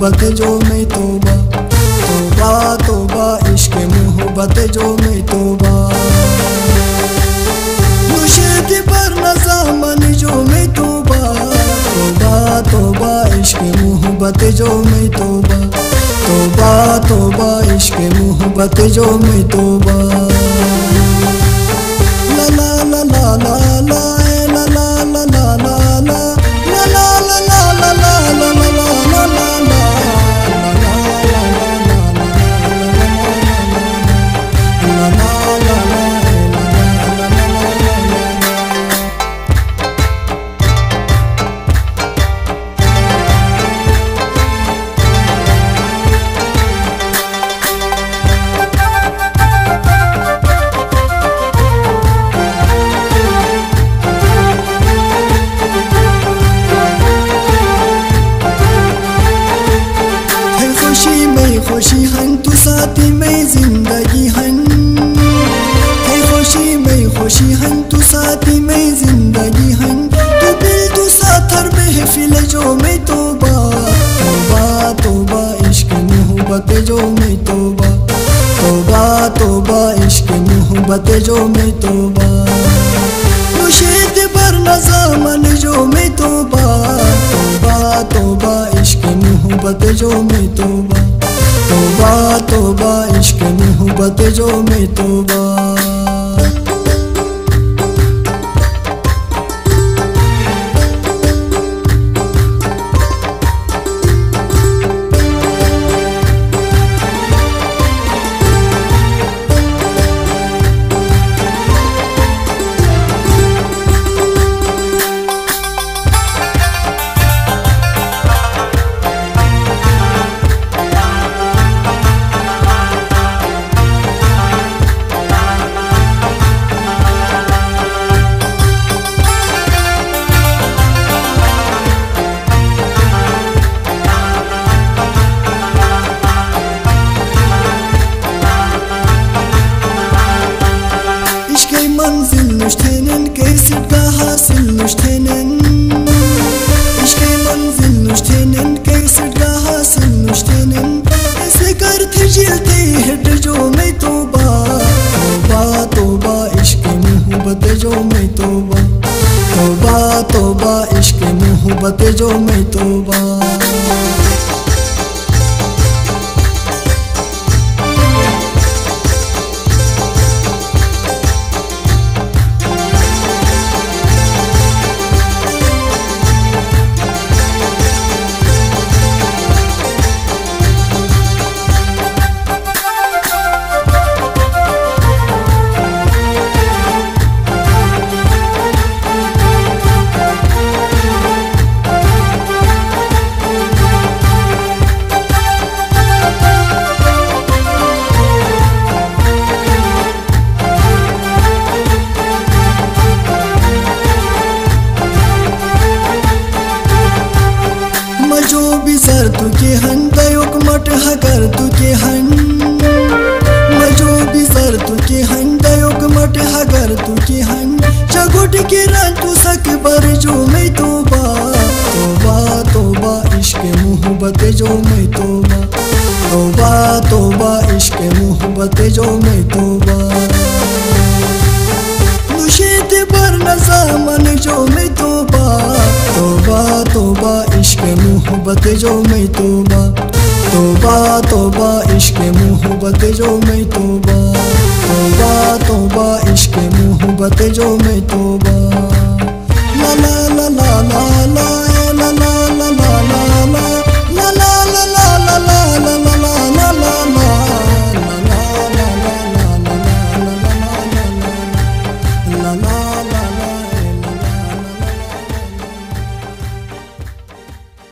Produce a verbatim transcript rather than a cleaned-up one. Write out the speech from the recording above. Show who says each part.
Speaker 1: मोहब्बत जो मैं तौबा तौबा तौबा इश्क मोहब्बत जो मैं तौबा मुशीद पर नज़ामन जो मैं तौबा तौबा तौबा इश्क मोहब्बत जो मैं तौबा तौबा तौबा इश्क मोहब्बत जो मैं तौबा ला ला ला ला ला ला ला ला ला ला ला खुशी हन तू साथी में जिंदगी हन है खुशी में खुशी हन तू साथी में जिंदगी हन तू दिल तू साथर महफिल जो मैं तौबा तौबा तौबा इश्क मोहब्बत जो मैं तौबा तौबा तौबा इश्क मोहब्बत जो मैं तौबा मुशीद पर नज़ामन जो मैं तौबा तौबा तौबा इश्क मोहब्बत जो मैं तौबा तौबा तौबा इश्क मोहब्बत जो मैं तौबा मंजिल नुश्तenen कैसिट का हासिल नुश्तenen इश्क मंजिल नुश्तenen कैसिट का हासिल नुश्तenen ऐसे करते जिलते हेड जो मैं तौबा तौबा तौबा इश्क मोहब्बत जो मैं तौबा तौबा तौबा इश्क मोहब्बत जो मैं तौबा बिजर तुके हन दयोग मट हगर तुके हन मजो बिजर तुके हन दयोग मट हगर तुके हन चगुट के रन तू सक बर जो मैं तौबा तौबा तौबा इश्क मोहब्बत जो मैं तौबा तौबा तौबा इश्क मोहब्बत जो मैं तौबा मुशीद पर नज़ामन जो मैं तौबा तौबा तौबा इश्क मोहब्बत जो मैं तौबा तौबा तौबा इश्क मोहब्बत जो मैं तौबा तौबा तौबा इश्क मोहब्बत जो मैं तौबा।